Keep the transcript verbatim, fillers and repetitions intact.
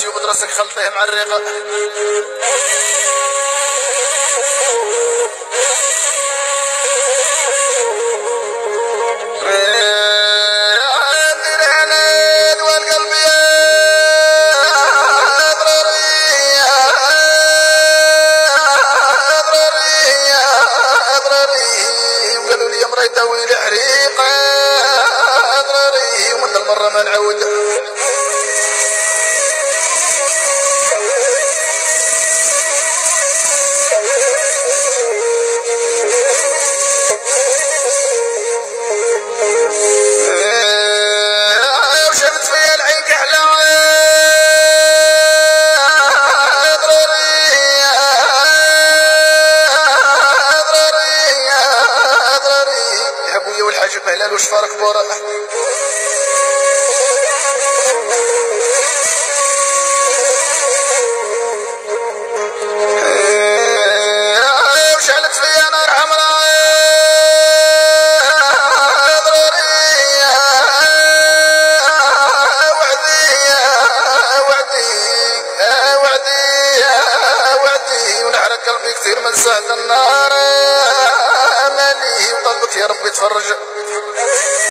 وبدرسك خلطيه مع الرقه. تويل حريقه ضرري ومن المره ما نعود. وشفت فيا العين كحله والحاج مهلال وش فارق بورا. وشعلت فيا نار حمراء ضرورية وعدي وعدي وعدي وعدي ونحرق قلبي كثير من سهل النار. اماني وطلبك يا ربي تفرج.